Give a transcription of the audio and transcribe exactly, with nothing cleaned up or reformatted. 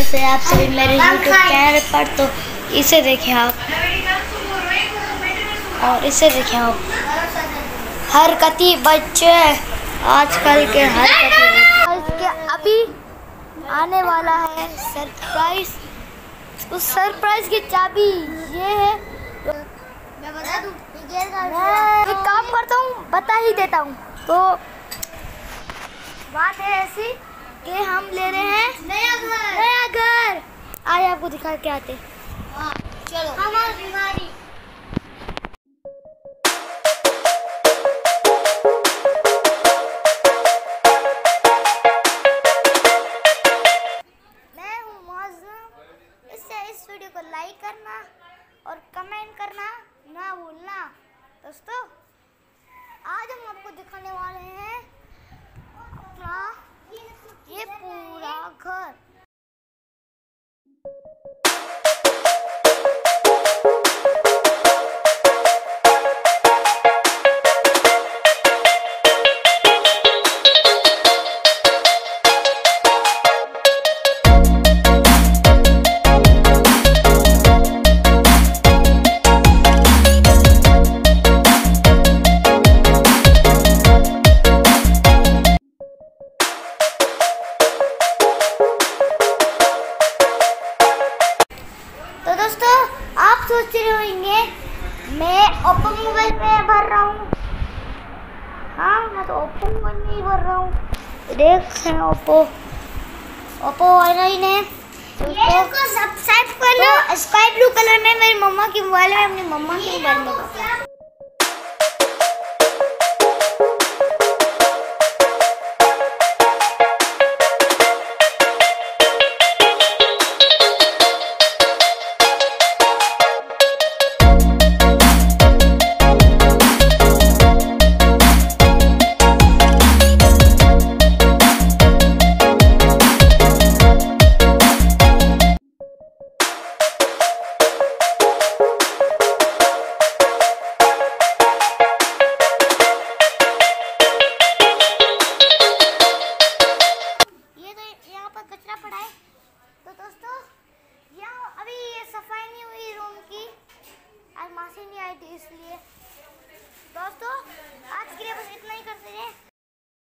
से आप सभी मेरे यूट्यूब चैनल पर। तो इसे देखें आप और इसे देखें आप। हरकती बच्चे आजकल के हरकती के अभी आने वाला है सरप्राइज। उस सरप्राइज की चाबी ये है। मैं बता दूं, मैं एक काम करता हूँ, बता ही देता हूँ। तो बात है ऐसी कि हम ले रहे हैं नया घर। नया घर आए आपको दिखा के आते। हाँ चलो। हमारी बीमारी मैं हूँ मौजूद। इससे इस वीडियो को लाइक करना और कमेंट करना ना भूलना। दोस्तों आज हम आपको दिखाने वाले हैं अपना ये पूरा घर। तो दोस्तों आप सोच रहे होंगे मैं ओप्पो मोबाइल में भर रहा हूँ। हाँ मैं तो ओप्पो मोबाइल में ही भर रहा हूँ। देख हैं ओप्पो ओप्पो नाइन है। ये इसको सब्सक्राइब कर लो। स्काई ब्लू कलर में मेरी मम्मा की मोबाइल में, अपनी मम्मा की मोबाइल में। कचरा पड़ा है। तो दोस्तों यहाँ अभी ये सफाई नहीं हुई रूम की, आज मासी नहीं आई थी इसलिए। दोस्तों आज के लिए बस इतना ही करते हैं।